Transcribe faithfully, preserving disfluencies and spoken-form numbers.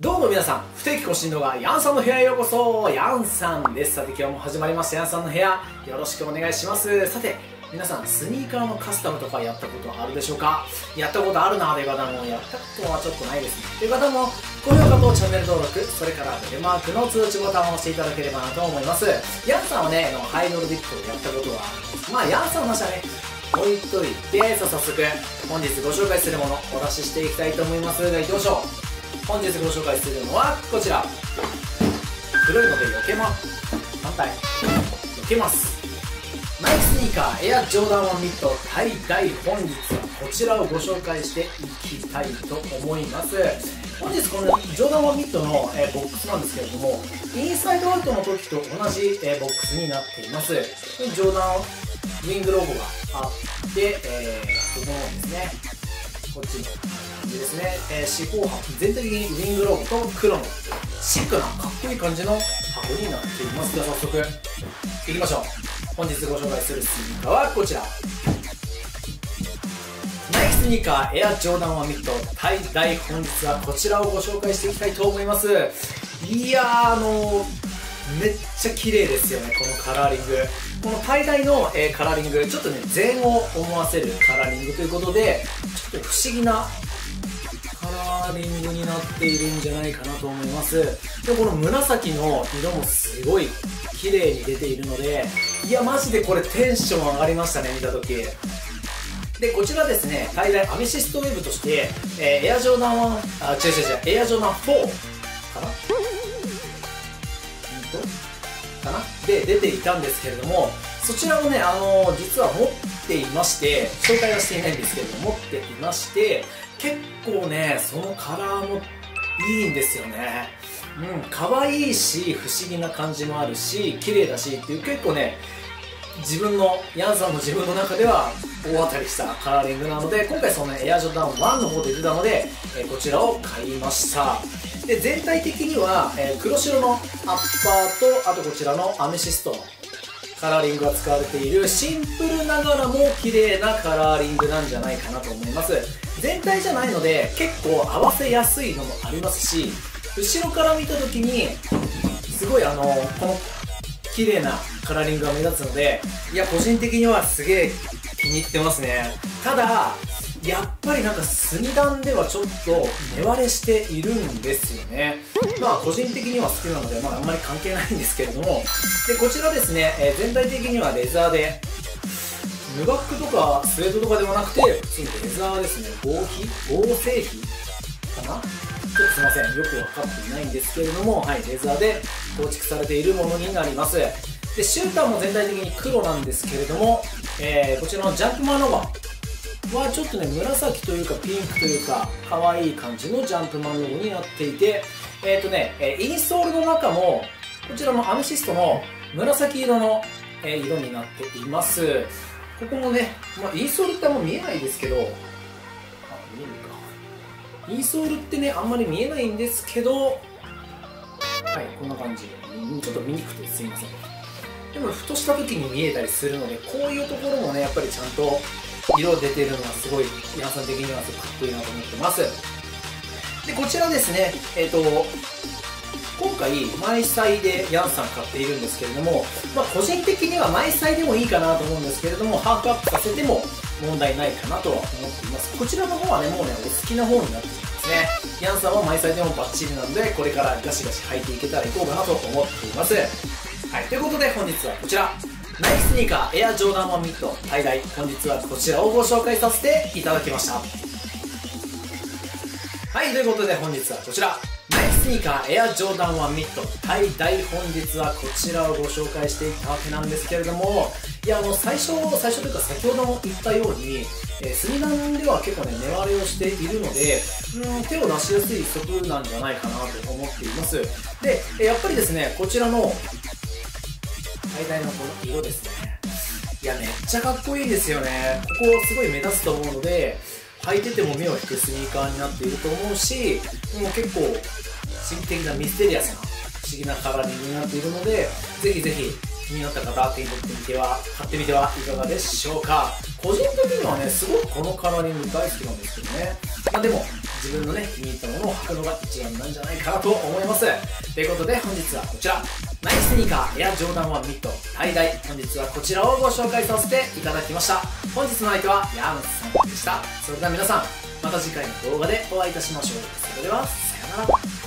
どうも皆さん、不定期更新動画、ヤンさんの部屋へようこそ。ヤンさんです。さて今日も始まりました、ヤンさんの部屋。よろしくお願いします。さて、皆さん、スニーカーのカスタムとかやったことあるでしょうか？やったことあるなという方も、やったことはちょっとないですね。という方も、高評価とチャンネル登録、それからベルマークの通知ボタンを押していただければなと思います。ヤンさんはね、あのハイドロディックをやったことはあるんです。まあ、ヤンさんの話はね、置いといて、さあ早速、本日ご紹介するもの、お出ししていきたいと思います。では行きましょう。本日ご紹介するのはこちら。黒いので避けます。反対避けます。ナイキスニーカーエアジョーダンワンミッド最大。本日はこちらをご紹介していきたいと思います。本日このジョーダンワンミッドの、えー、ボックスなんですけれども、インサイドアウトの時と同じ、えー、ボックスになっています。ジョーダンウィングロゴがあって、えー、ここのですね、こっちの感じですね、えー、四方箱、全体的にウィングロゴと黒のシックなかっこいい感じの箱になっています。では早速いきましょう。本日ご紹介するスニーカーはこちら。ナイキスニーカーエアジョーダンワンミッド最大。本日はこちらをご紹介していきたいと思います。いやー、あのー、めっちゃ綺麗ですよね、このカラーリング。この最大の、えー、カラーリング、ちょっとね禅を思わせるカラーリングということで、ちょっと不思議なカラーリングになっているんじゃないかなと思います。でこの紫の色もすごい綺麗に出ているので、いやマジでこれテンション上がりましたね、見た時。でこちらですね、最大アメシストウェブとして、えー、エアジョーダンワン、あ違う違う違うエアジョーダンフォーかなかなで出ていたんですけれども、そちらをね、あのー、実は持っていまして、紹介はしていないんですけれども持っていまして、結構ねそのカラーもいいんですよね。うん、可愛いし不思議な感じもあるし綺麗だしっていう、結構ね自分のヤンさんの自分の中では大当たりしたカラーリングなので、今回そのエアジョーダンワンの方で出たので、えー、こちらを買いました。で全体的には、えー、黒白のアッパーと、あとこちらのアメシストのカラーリングが使われている、シンプルながらも綺麗なカラーリングなんじゃないかなと思います。全体じゃないので結構合わせやすいのもありますし、後ろから見た時にすごいあのこの綺麗なカラーリングが目立つので、いや個人的にはすげえ気に入ってますね。ただやっぱりなんかスニダンではちょっと値割れしているんですよね。まあ個人的には好きなので、まあ、あんまり関係ないんですけれども、でこちらですね、えー、全体的にはレザーで、ヌバックとかスウェードとかではなくて普通にレザーですね。合皮合成皮かな、ちょっとすいません、よく分かっていないんですけれども、はい、レザーで構築されているものになります。でシューターも全体的に黒なんですけれども、えー、こちらのジャンプマンロゴはちょっとね紫というかピンクというか可愛い感じのジャンプマンロゴになっていて、えっ、ー、とねインソールの中もこちらもアメシストの紫色の色になっています。ここもね、まあ、インソールってあんま見えないですけど、あ、見えるか、インソールってねあんまり見えないんですけど、はい、こんな感じ。ちょっと見にくくてすいません。でもふとした時に見えたりするので、こういうところもねやっぱりちゃんと色出てるのがすごいヤンさん的にはすごくかっこいいなと思ってます。でこちらですね、えっ、ー、と今回マイサイでヤンさん買っているんですけれども、まあ、個人的にはマイサイでもいいかなと思うんですけれども、ハーフアップさせても問題ないかなとは思っています。こちらの方はねもうねお好きな方になっていますね。ヤンさんはマイサイでもバッチリなので、これからガシガシ履いていけたらいこうかなと思っています。はい、ということで本日はこちら、ナイキスニーカーエアジョーダンワンミッド最大。本日はこちらをご紹介させていただきました。はい、ということで本日はこちら、ナイキスニーカーエアジョーダンワンミッド最大。本日はこちらをご紹介していったわけなんですけれども、いやあの最初最初というか先ほども言ったように、えー、スニダンでは結構ね値割れをしているので、うん手を出しやすい色なんじゃないかなと思っています。でやっぱりですね、こちらの最大のこの色ですね、いやめっちゃかっこいいですよね。ここすごい目立つと思うので、履いてても目を引くスニーカーになっていると思うし、もう結構神秘的なミステリアスな不思議なカラーリングになっているので、ぜひぜひ気になった方手に取ってみては買ってみてはいかがでしょうか。個人的にはねすごくこのカラーリング大好きなんですけどね。まあでも自分のね気に入ったものを履くのが一番なんじゃないかなと思います。ということで本日はこちら、ナイキスニーカーエアジョーダンワンミッドタイダイ、本日はこちらをご紹介させていただきました。本日の相手はヤンさんでした。それでは皆さん、また次回の動画でお会いいたしましょう。それではさようなら。